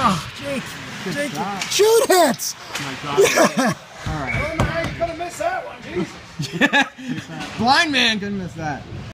Oh, Jake. Good Jake, shot. shoot it! Oh my God. All right. I don't know how you could have missed that one, Jesus. Blind man couldn't miss that.